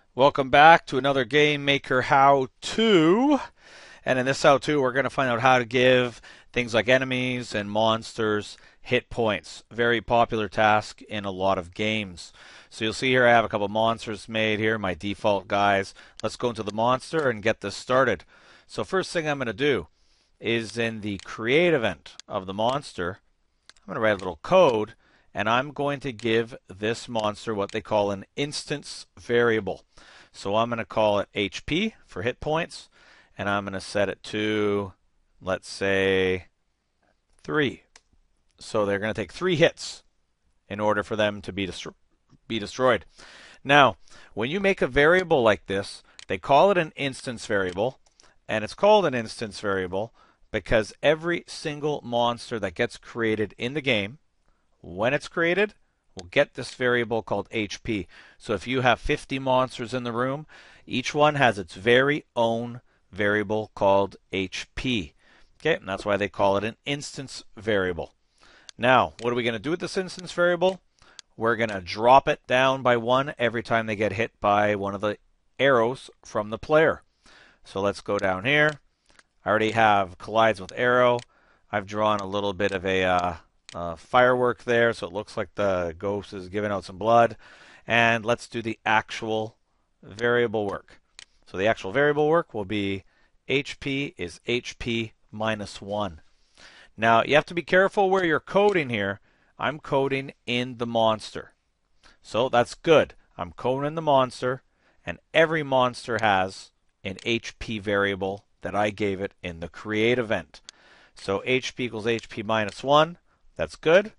Welcome back to another Gamemaker how-to. And in this how-to, we're going to find out how to give things like enemies and monsters hit points. Very popular task in a lot of games. So you'll see here I have a couple monsters made here, my default guys. Let's go into the monster and get this started. So first thing I'm going to do is in the create event of the monster, I'm going to write a little code, and I'm going to give this monster what they call an instance variable. So I'm going to call it HP for hit points, and I'm going to set it to, let's say, 3. So they're going to take 3 hits in order for them to be destroyed. Now, when you make a variable like this, they call it an instance variable, and it's called an instance variable because every single monster that gets created in the game, when it's created, will get this variable called HP. So if you have 50 monsters in the room, each one has its very own variable called HP. Okay, and that's why they call it an instance variable. Now, what are we going to do with this instance variable? We're going to drop it down by 1 every time they get hit by one of the arrows from the player. So let's go down here. I already have collides with arrow. I've drawn a little bit of a firework there, so it looks like the ghost is giving out some blood. And let's do the actual variable work. So the actual variable work will be HP is HP minus 1. Now, you have to be careful where you're coding here. I'm coding in the monster. So that's good. I'm coding in the monster, and every monster has an HP variable that I gave it in the create event. So HP equals HP minus 1. That's good.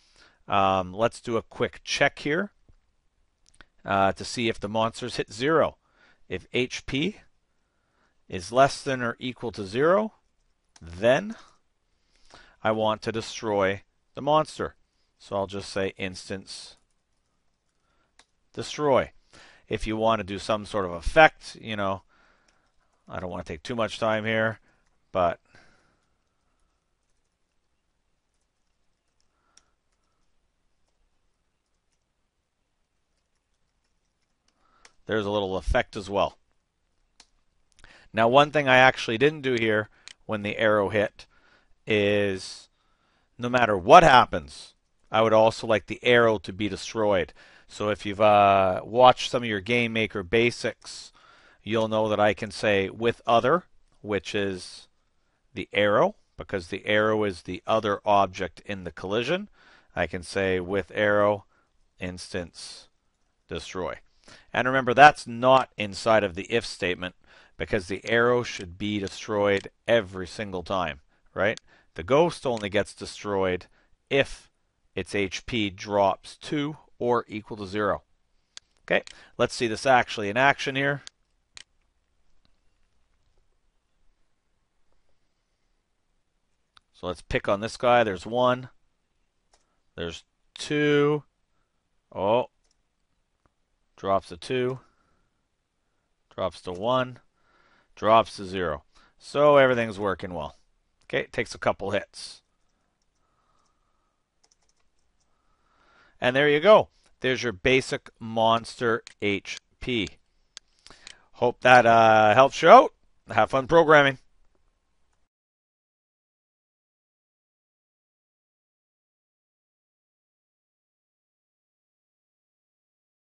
Let's do a quick check here to see if the monsters hit 0. If HP is less than or equal to 0, then I want to destroy the monster. So I'll just say instance destroy. If you want to do some sort of effect, I don't want to take too much time here, but there's a little effect as well. Now, one thing I actually didn't do here when the arrow hit is no matter what happens, I would also like the arrow to be destroyed. So if you've watched some of your Gamemaker basics, you'll know that I can say with other, which is the arrow, because the arrow is the other object in the collision. I can say with arrow instance destroy. And remember, that's not inside of the if statement because the arrow should be destroyed every single time, right? The ghost only gets destroyed if its HP drops to or equal to 0. Okay, let's see this actually in action here. So let's pick on this guy. There's 1. There's 2. Oh. Drops to 2. Drops to 1. Drops to 0. So everything's working well. Okay, it takes a couple hits. And there you go. There's your basic monster HP. Hope that helps you out. Have fun programming.